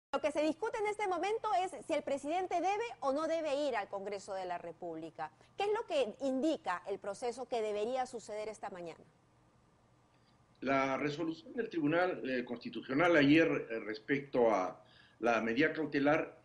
Lo que se discute en este momento es si el presidente debe o no debe ir al Congreso de la República. ¿Qué es lo que indica el proceso que debería suceder esta mañana? La resolución del Tribunal Constitucional ayer respecto a la medida cautelar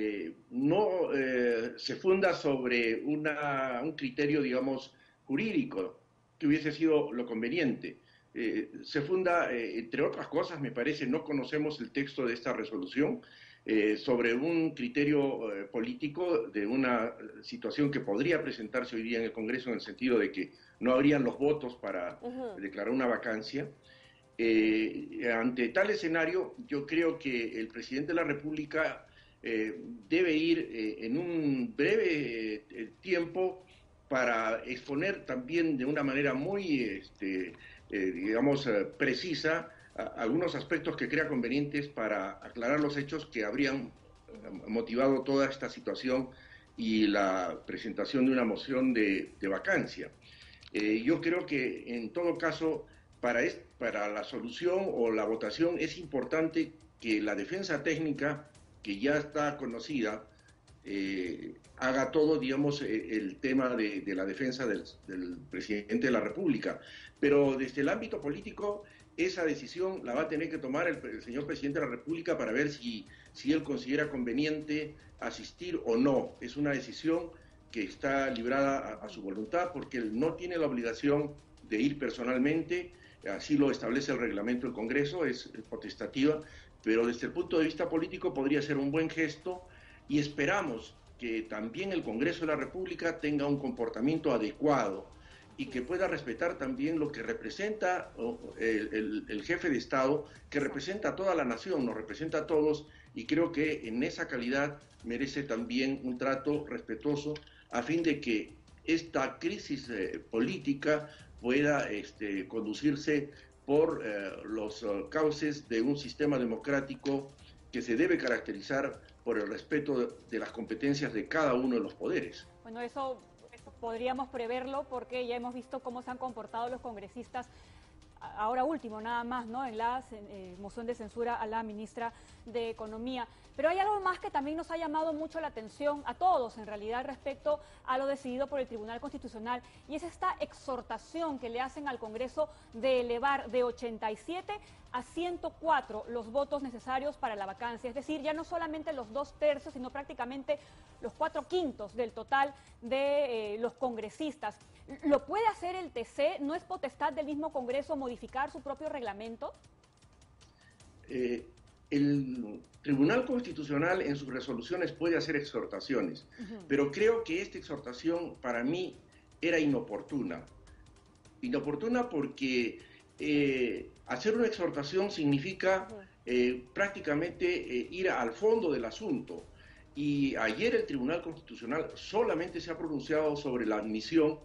no se funda sobre un criterio, digamos, jurídico que hubiese sido lo conveniente. Se funda, entre otras cosas, me parece, no conocemos el texto de esta resolución, sobre un criterio político de una situación que podría presentarse hoy día en el Congreso en el sentido de que no habrían los votos para declarar una vacancia. Ante tal escenario, yo creo que el presidente de la República debe ir en un breve tiempo para exponer también de una manera muy, digamos, precisa algunos aspectos que crea convenientes para aclarar los hechos que habrían motivado toda esta situación y la presentación de una moción de vacancia. Yo creo que en todo caso, para la solución o la votación es importante que la defensa técnica, que ya está conocida, haga todo, digamos, el tema de la defensa del presidente de la República. Pero desde el ámbito político, esa decisión la va a tener que tomar el señor presidente de la República para ver si él considera conveniente asistir o no. Es una decisión que está librada a su voluntad, porque él no tiene la obligación de ir personalmente, así lo establece el reglamento del Congreso, es potestativa, pero desde el punto de vista político podría ser un buen gesto y esperamos que también el Congreso de la República tenga un comportamiento adecuado y que pueda respetar también lo que representa el jefe de Estado, que representa a toda la nación, nos representa a todos, y creo que en esa calidad merece también un trato respetuoso a fin de que esta crisis política pueda conducirse por los cauces de un sistema democrático que se debe caracterizar por el respeto de las competencias de cada uno de los poderes. Bueno, eso podríamos preverlo porque ya hemos visto cómo se han comportado los congresistas. Ahora último, nada más, ¿no? En la moción de censura a la ministra de Economía. Pero hay algo más que también nos ha llamado mucho la atención a todos, en realidad, respecto a lo decidido por el Tribunal Constitucional, y es esta exhortación que le hacen al Congreso de elevar de 87 a 104 los votos necesarios para la vacancia. Es decir, ya no solamente los 2/3, sino prácticamente los 4/5 del total de los congresistas. ¿Lo puede hacer el TC? ¿No es potestad del mismo Congreso modificar su propio reglamento? El Tribunal Constitucional en sus resoluciones puede hacer exhortaciones, pero creo que esta exhortación para mí era inoportuna. Inoportuna porque hacer una exhortación significa prácticamente ir al fondo del asunto. Y ayer el Tribunal Constitucional solamente se ha pronunciado sobre la admisión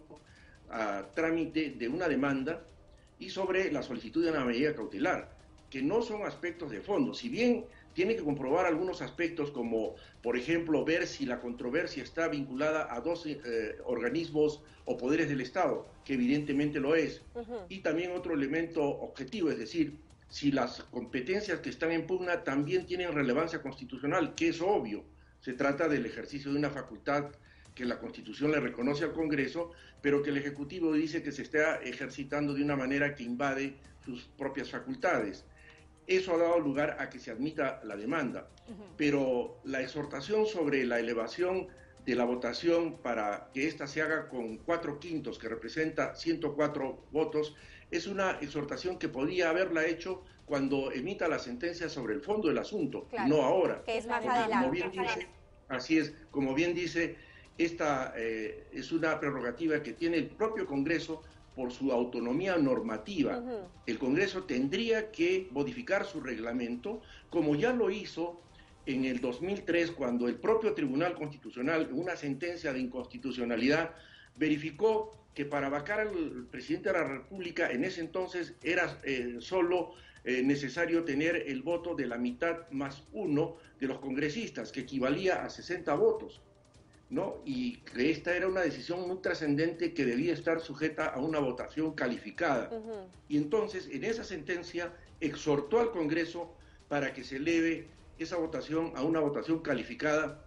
a trámite de una demanda y sobre la solicitud de una medida cautelar, que no son aspectos de fondo. Si bien tiene que comprobar algunos aspectos como, por ejemplo, ver si la controversia está vinculada a dos organismos o poderes del Estado, que evidentemente lo es, y también otro elemento objetivo, es decir, si las competencias que están en pugna también tienen relevancia constitucional, que es obvio. Se trata del ejercicio de una facultad que la Constitución le reconoce al Congreso, pero que el Ejecutivo dice que se está ejercitando de una manera que invade sus propias facultades. Eso ha dado lugar a que se admita la demanda, pero la exhortación sobre la elevación de la votación para que ésta se haga con 4/5, que representa 104 votos, es una exhortación que podía haberla hecho cuando emita la sentencia sobre el fondo del asunto, claro, no ahora. Que es más porque, adelante. como bien dice, así es, como bien dice, esta es una prerrogativa que tiene el propio Congreso por su autonomía normativa. El Congreso tendría que modificar su reglamento, como ya lo hizo en el 2003, cuando el propio Tribunal Constitucional, en una sentencia de inconstitucionalidad, verificó que para vacar al presidente de la República en ese entonces era solo necesario tener el voto de la mitad más uno de los congresistas, que equivalía a 60 votos, ¿no? Y que esta era una decisión muy trascendente que debía estar sujeta a una votación calificada. Y entonces, en esa sentencia, exhortó al Congreso para que se eleve esa votación a una votación calificada.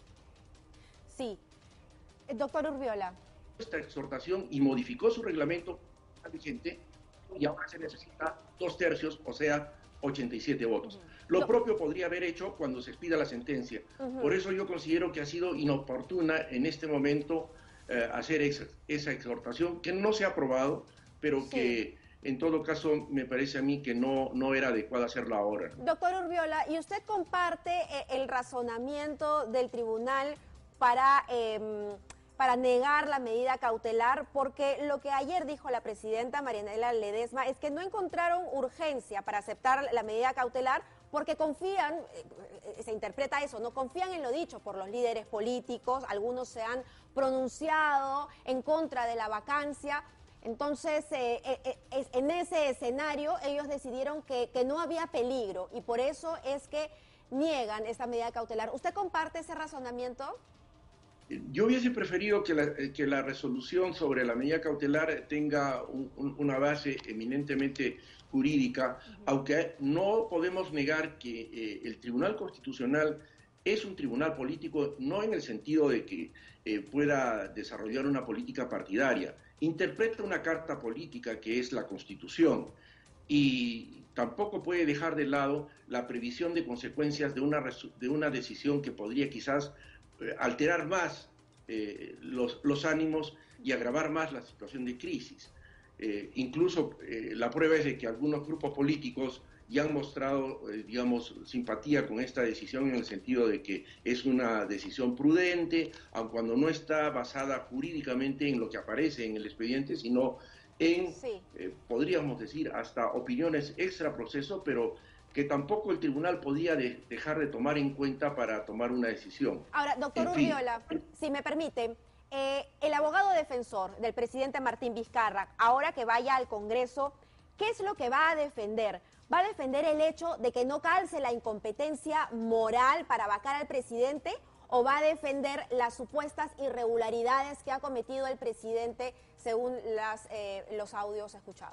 Sí. Doctor Urbiola. Esta exhortación y modificó su reglamento vigente y ahora se necesita 2/3, o sea, 87 votos. Lo propio podría haber hecho cuando se expida la sentencia. Por eso yo considero que ha sido inoportuna en este momento hacer esa exhortación, que no se ha aprobado, pero que en todo caso me parece a mí que no era adecuado hacerla ahora. Doctor Urbiola, ¿y usted comparte el razonamiento del tribunal para negar la medida cautelar? Porque lo que ayer dijo la presidenta Marianela Ledesma es que no encontraron urgencia para aceptar la medida cautelar porque confían, se interpreta eso, no confían en lo dicho por los líderes políticos, algunos se han pronunciado en contra de la vacancia. Entonces, en ese escenario ellos decidieron que no había peligro y por eso es que niegan esta medida cautelar. ¿Usted comparte ese razonamiento? Yo hubiese preferido que la resolución sobre la medida cautelar tenga una base eminentemente jurídica, aunque no podemos negar que el Tribunal Constitucional es un tribunal político, no en el sentido de que pueda desarrollar una política partidaria. Interpreta una carta política que es la Constitución y tampoco puede dejar de lado la previsión de consecuencias de una decisión que podría quizás alterar más los ánimos y agravar más la situación de crisis. Incluso la prueba es de que algunos grupos políticos ya han mostrado, digamos, simpatía con esta decisión en el sentido de que es una decisión prudente, aun cuando no está basada jurídicamente en lo que aparece en el expediente, sino en, podríamos decir, hasta opiniones extra proceso, pero que tampoco el tribunal podía dejar de tomar en cuenta para tomar una decisión. Ahora, doctor Urbiola, si me permite, el abogado defensor del presidente Martín Vizcarra, ahora que vaya al Congreso, ¿qué es lo que va a defender? ¿Va a defender el hecho de que no calce la incompetencia moral para vacar al presidente o va a defender las supuestas irregularidades que ha cometido el presidente según los audios escuchados?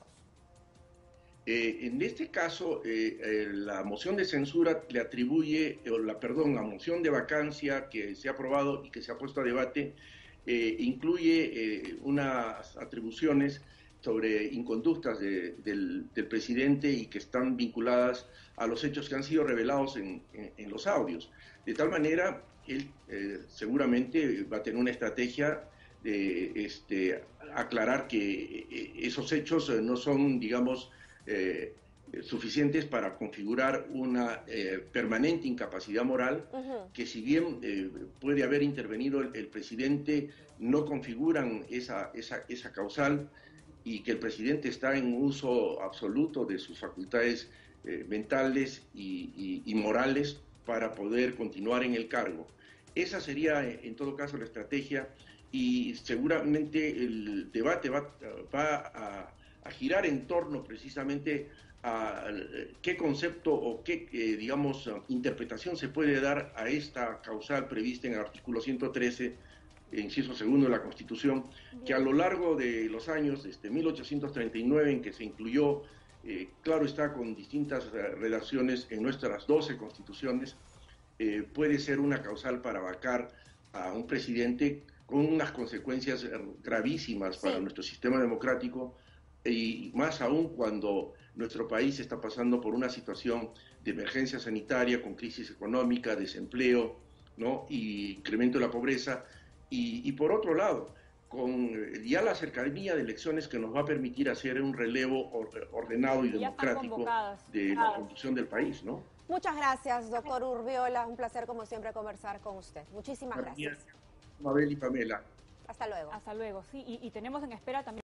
En este caso, la moción de censura le atribuye, la moción de vacancia que se ha aprobado y que se ha puesto a debate, incluye unas atribuciones sobre inconductas del presidente y que están vinculadas a los hechos que han sido revelados en los audios. De tal manera, él seguramente va a tener una estrategia de aclarar que esos hechos no son, digamos, suficientes para configurar una permanente incapacidad moral, que si bien puede haber intervenido el presidente, no configuran esa causal y que el presidente está en uso absoluto de sus facultades mentales y morales para poder continuar en el cargo. Esa sería en todo caso la estrategia y seguramente el debate va a girar en torno precisamente a qué concepto o qué, digamos, interpretación se puede dar a esta causal prevista en el artículo 113, inciso segundo de la Constitución, que a lo largo de los años, desde 1839, en que se incluyó, claro está, con distintas redacciones en nuestras 12 constituciones, puede ser una causal para vacar a un presidente con unas consecuencias gravísimas para nuestro sistema democrático, y más aún cuando nuestro país está pasando por una situación de emergencia sanitaria, con crisis económica, desempleo, ¿no? Y incremento de la pobreza, y por otro lado, con ya la cercanía de elecciones que nos va a permitir hacer un relevo ordenado y democrático de la conducción del país, ¿no? Muchas gracias, doctor Urbiola. Un placer, como siempre, conversar con usted. Muchísimas gracias. Mabel y Pamela. Hasta luego. Hasta luego, sí. Y tenemos en espera también